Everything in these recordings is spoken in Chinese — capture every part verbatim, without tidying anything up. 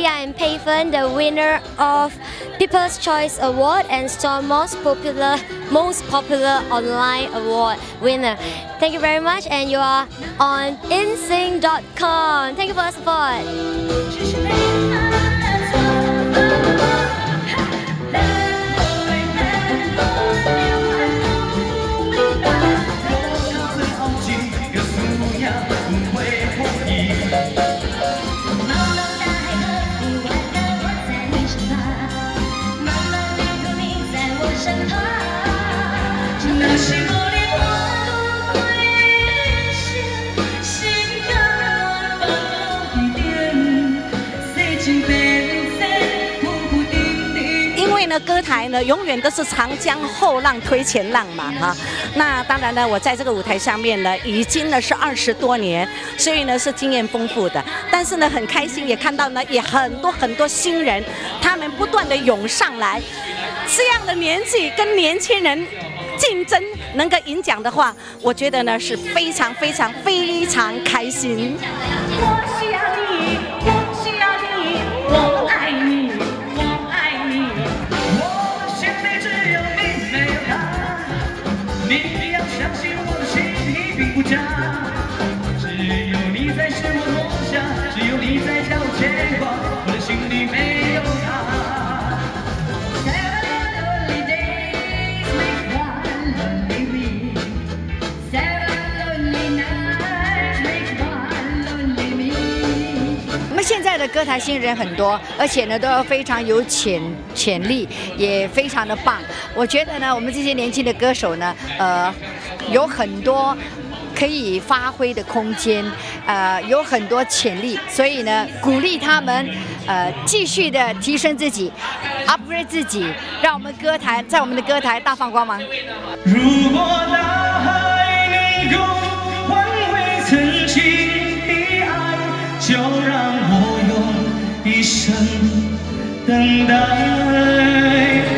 I Am Payphone, the winner of People's Choice Award and Storm Most Popular Most Popular Online Award winner. Thank you very much, and you are on in sing dot com. Thank you for your support. 歌台呢，永远都是长江后浪推前浪嘛，哈。那当然呢，我在这个舞台上面呢，已经呢是二十多年，所以呢是经验丰富的。但是呢，很开心也看到呢，也很多很多新人，他们不断的涌上来。这样的年纪跟年轻人竞争能够赢奖的话，我觉得呢是非常非常非常开心。我需要你，我需要你，我爱你。 你要相信我的心意并不假，只有你才是我梦想，只有你才叫我牵挂，我的心里没有他。我们现在的歌台新人很多，而且呢都非常有潜潜力，也非常的棒。我觉得呢，我们这些年轻的歌手呢，呃，有很多可以发挥的空间，呃，有很多潜力，所以呢，鼓励他们，呃，继续的提升自己 ，upgrade 自己，让我们歌台在我们的歌台大放光芒。如果大海能够换回曾经的爱，就让我用一生等待。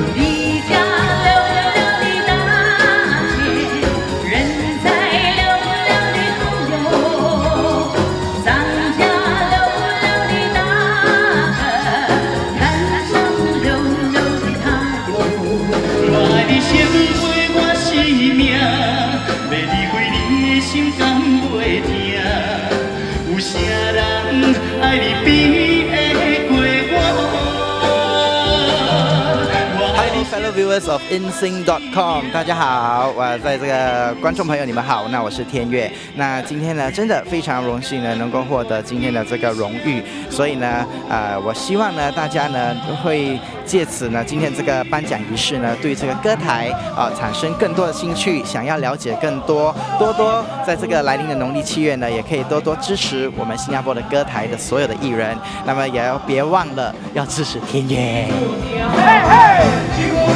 Fellow viewers of in sing dot com， 大家好，我在这个观众朋友你们好，那我是天悦。那今天呢，真的非常荣幸呢，能够获得今天的这个荣誉。所以呢，呃，我希望呢，大家呢会借此呢，今天这个颁奖仪式呢，对这个歌台啊、呃、产生更多的兴趣，想要了解更多，多多在这个来临的农历七月呢，也可以多多支持我们新加坡的歌台的所有的艺人。那么也要别忘了要支持天悦。嘿嘿